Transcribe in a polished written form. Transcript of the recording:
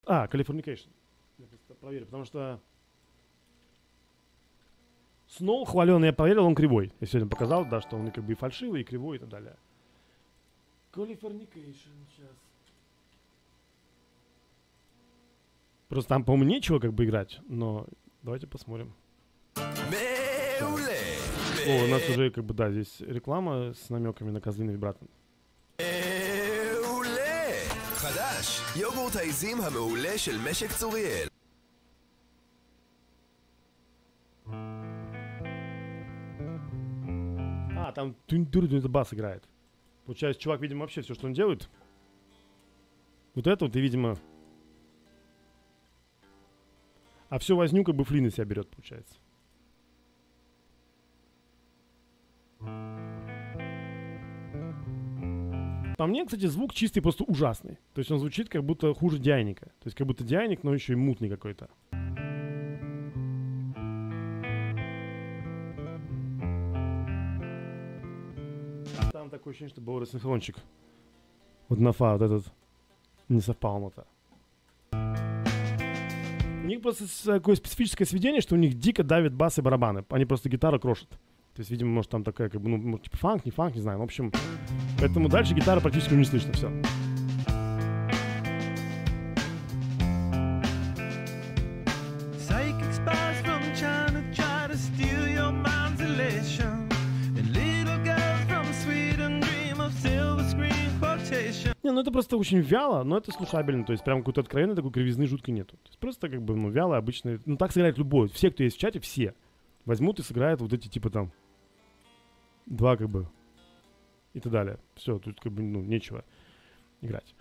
Californication. Я просто проверю, потому что Snow хваленый, я проверил, он кривой. Я сегодня показал, да, что он и как бы и фальшивый, и кривой, и так далее. Californication, сейчас. Просто там, по-моему, нечего как бы играть, но давайте посмотрим. О, у нас уже как бы, да, здесь реклама с намеками на козлиный вибрато. חדש, יוגורט העיזים המעולה של משק צוריאל. Там это бас играет. Получается, чувак, видимо, вообще все, что он делает. Вот это вот, и, видимо... А всю возню как бы Флинн на себя берет, получается. По мне, кстати, звук чистый просто ужасный. То есть он звучит как будто хуже Дианика. То есть как будто Дианик, но еще и мутный какой-то. Там такое ощущение, что был рассинхрончик. Вот на фа, вот этот не совпал нота. У них просто такое специфическое сведение, что у них дико давит бас и барабаны. Они просто гитару крошат. То есть, видимо, может там такая, как бы, ну, типа фанк, не знаю. В общем, поэтому дальше гитара практически не слышно, все. Не, ну это просто очень вяло, но это слушабельно. То есть прям какой-то откровенной такой кривизны жутко нету. То есть просто как бы, ну, вяло, обычно. Ну так сыграет любой. Все, кто есть в чате, все возьмут и сыграют вот эти типа там два как бы и так далее. Все, тут как бы, ну, нечего играть.